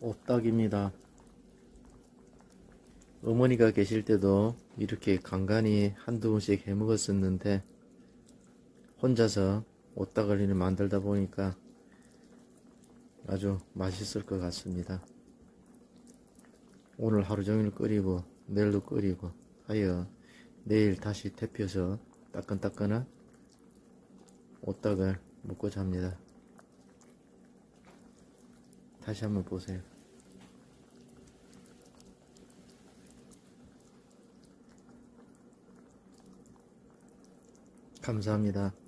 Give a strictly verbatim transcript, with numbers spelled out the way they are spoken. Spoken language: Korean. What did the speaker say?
오딱입니다. 어머니가 계실 때도 이렇게 간간히 한두 번씩 해 먹었었는데 혼자서 오딱을 이렇게 만들다 보니까 아주 맛있을 것 같습니다. 오늘 하루 종일 끓이고 내일도 끓이고 하여 내일 다시 데펴서 따끈따끈한 오딱을 먹고자 합니다. 다시 한번 보세요. 감사합니다.